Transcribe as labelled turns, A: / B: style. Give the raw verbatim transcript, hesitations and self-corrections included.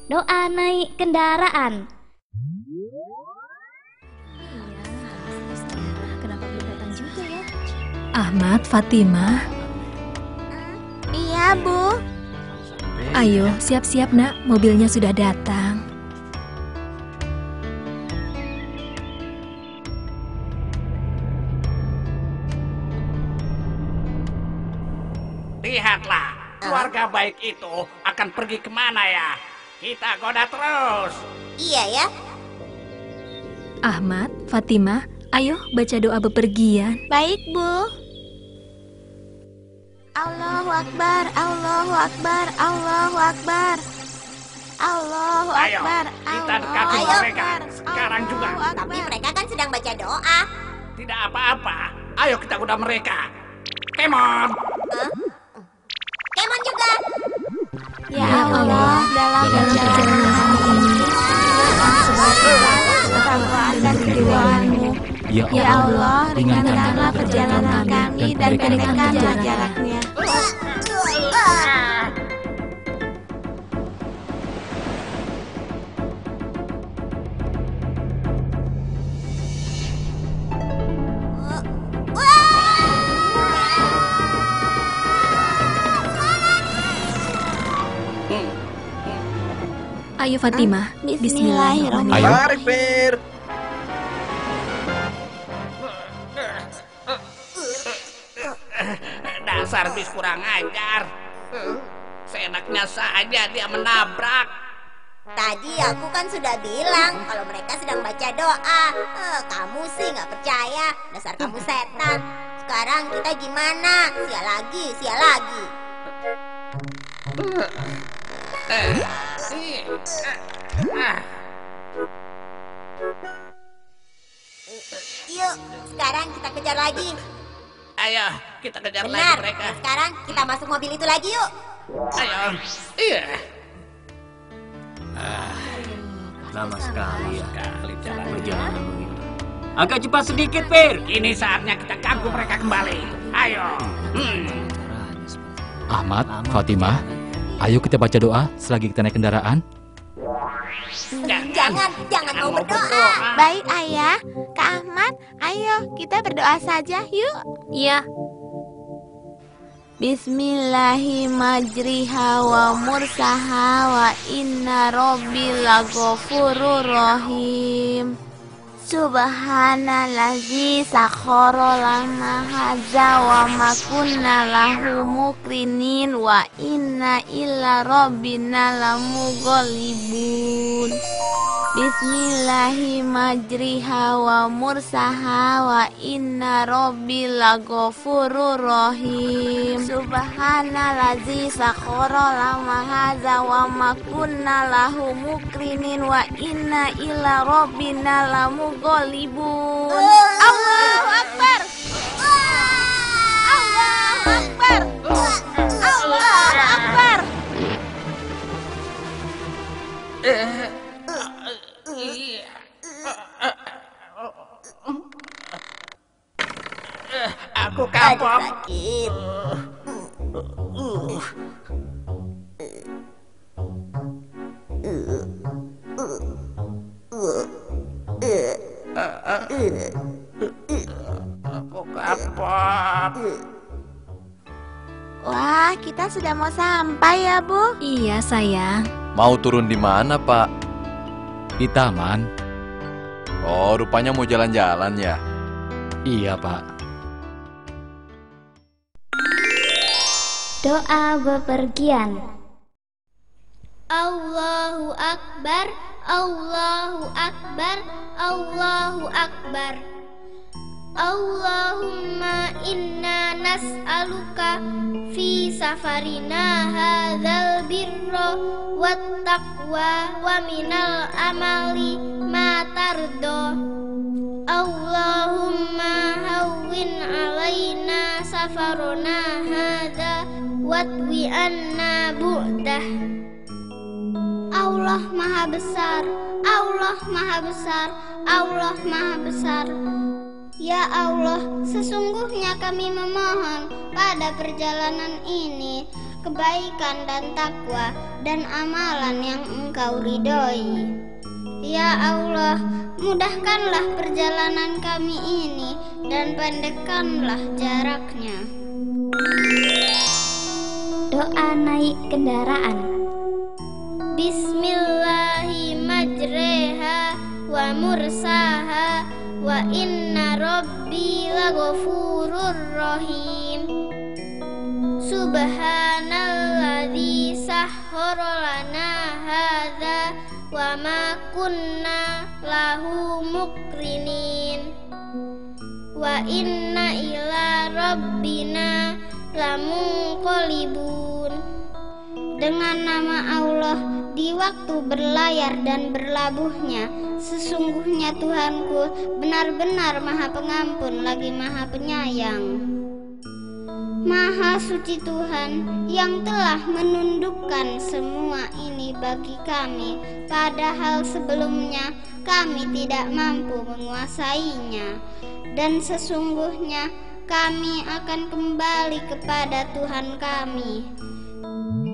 A: doa naik kendaraan. Kenapa belum datang juga ya?
B: Ahmad, Fatimah.
C: Iya, Bu.
B: Ayo, siap-siap nak, mobilnya sudah datang.
D: Lihatlah, keluarga baik itu akan pergi kemana ya? Kita goda terus.
C: Iya ya.
B: Ahmad, Fatimah, ayo baca doa bepergian.
C: Baik, Bu. Allahu Akbar, Allahu Akbar, Allahu Akbar. Allahu
D: Ayo,
C: Akbar.
D: kita
C: Allahu
D: dekati
C: Akbar,
D: mereka sekarang juga.
C: Allahu Akbar. Tapi mereka kan sedang baca doa.
D: Tidak apa-apa. Ayo kita goda mereka. Come on.
C: Huh? Kemon juga. Ya,
B: Ya
C: Allah,
B: Allah,
C: dalam
B: dalam perjalanan kami ini,
C: ketakwaan dan keriduanmu.
E: Ya
C: Ya
E: Allah,
C: Allah,
E: ringankanlah
C: ringankanlah perjalanan kami dan pendekkanlah
B: jaraknya.
C: jaraknya.
B: Ayo Fatimah,
C: Bismillahirrahmanirrahim.
E: Ayo.
F: Mari, Fir.
D: Dasar bis kurang ajar. Seenaknya saja dia menabrak.
C: Tadi aku kan sudah bilang kalau mereka sedang baca doa. Eh, kamu sih nggak percaya. Dasar kamu setan. Sekarang kita gimana? Sial lagi, sial lagi.
D: Eh, ih, ah.
C: Yuk, sekarang kita kejar lagi.
D: Ayo, kita kejar lagi
C: Benar.
D: mereka.
C: Dan sekarang kita masuk mobil itu lagi yuk.
D: Ayo. Iya.
E: lama sekali ya
D: Kali jalan
E: perjalanan begini. Agak cepat sedikit, Fir.
D: Ini saatnya kita ganggu mereka kembali. Ayo. Hmm.
E: Ahmad, Fatimah, ayo kita baca doa selagi kita naik kendaraan.
D: Jangan,
C: Jangan, jangan mau berdoa. Baik, Ayah. Kak Ahmad, ayo kita berdoa saja yuk.
B: Iya.
C: Bismillahirrahmanirrahim wa mursaha wa inna rabbil ghafurur rahim. Subhanallazi sakhkhara lana hadza wa ma kunna lahu muqrinin wa inna ila rabbina lamughalibun. Bismillahirrahmanirrahim wa mursaha wa inna rabbil ghafurur rahim. Subhanallazi sakhkhara lana hadza wa ma kunna lahu muqrinin wa inna ila rabbina lamughalibun. Allahu Akbar. Allahu Akbar. Allahu Akbar.
D: Iya. Aku kapok.
C: Sakit.
D: Aku kapok.
C: Wah, kita sudah mau sampai ya, Bu.
B: Iya sayang.
F: Mau turun di mana, Pak?
E: Di taman.
F: Oh, rupanya mau jalan-jalan ya.
E: Iya, Pak.
A: Doa bepergian.
G: Allahu Akbar, Allahu Akbar, Allahu Akbar. Allahumma inna nas'aluka fi safarina hadzal birra wat taqwa wa minal amali ma tardo. Allahumma hawwin alaina safaruna hadza watwi anna bu'dah. Allah Maha Besar, Allah Maha Besar, Allah Maha Besar. Ya Allah, sesungguhnya kami memohon pada perjalanan ini, kebaikan dan takwa, dan amalan yang Engkau ridhoi. Ya Allah, mudahkanlah perjalanan kami ini dan pendekkanlah jaraknya.
A: Doa naik kendaraan.
G: Bismillahirrahmanirrahim wa mursaha wa inna rabbi laghafurur rahim. Subhanalladzi sahhara lana hadza wa ma kunna lahu muqrinin wa inna ila rabbina lamunqalibun. Dengan nama Allah, di waktu berlayar dan berlabuhnya, sesungguhnya Tuhanku benar-benar Maha Pengampun lagi Maha Penyayang. Maha suci Tuhan yang telah menundukkan semua ini bagi kami, padahal sebelumnya kami tidak mampu menguasainya. Dan sesungguhnya kami akan kembali kepada Tuhan kami.